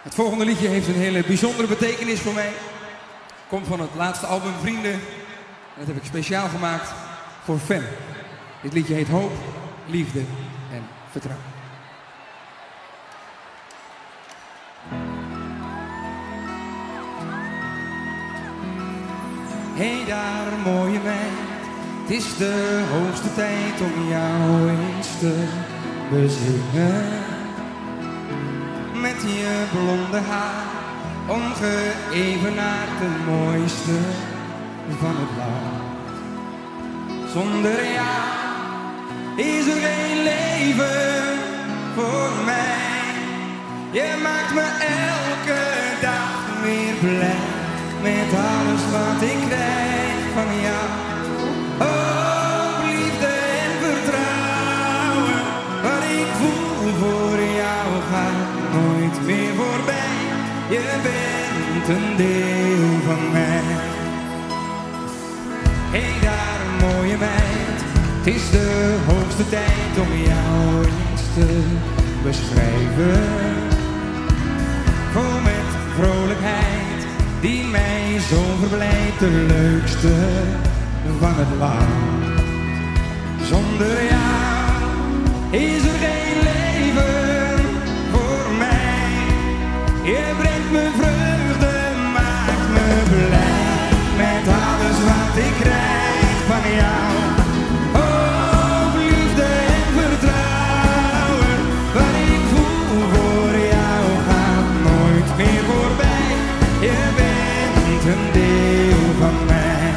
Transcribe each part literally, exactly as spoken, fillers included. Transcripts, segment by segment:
Het volgende liedje heeft een hele bijzondere betekenis voor mij. Komt van het laatste album Vrienden. En dat heb ik speciaal gemaakt voor Fem. Dit liedje heet Hoop, Liefde en Vertrouwen. Hey daar, mooie meid, het is de hoogste tijd om jou eens te bezingen. Met je blonde haar, ongeëvenaard de mooiste van het land. Zonder jou is er geen leven voor mij. Je maakt me elke dag weer blij met alles wat ik krijg van jou. Oh, liefde en vertrouwen, wat ik voel voor jou gaat nooit meer voorbij. Je bent een deel van mij. Hey daar, mooie meid, het is de hoogste tijd om jou eens te beschrijven. Vol met vrolijkheid, die mij zo verblijdt, de leukste van het land. Zonder jou is er geen leven voor mij. Je brengt me vreugde, maakt me blij met alles wat ik krijg van jou. Oh, liefde en vertrouwen, wat ik voel voor jou gaat nooit meer voorbij. Je bent een deel van mij.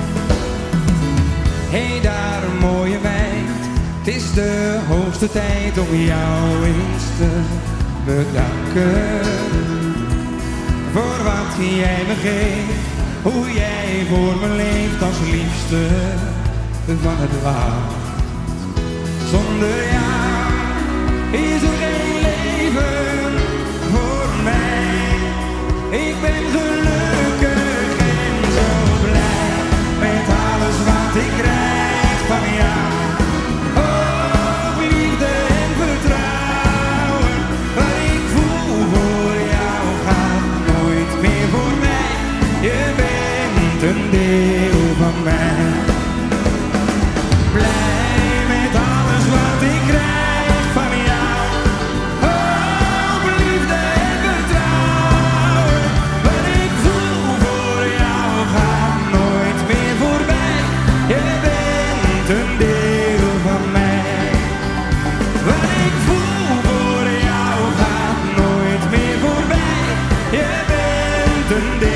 Hey daar, mooie meid, het is de hoogste tijd om jou eens te bedanken. Voor wat jij me geeft, hoe jij voor me leeft als liefste van het land. Zonder jou is er geen leven voor mij. Ik ben gelukkig en zo blij met alles wat ik krijg van jou. Oh, liefde en vertrouwen, wat ik voel voor jou gaat nooit meer voor mij. Je bent een deel van mij. Blij met alles wat ik krijg van jou. Oh, liefde en vertrouwen, wat ik voel voor jou gaat nooit meer voorbij. Je bent een deel van mij. Wat ik voel voor jou gaat nooit meer voorbij. Je bent een deel.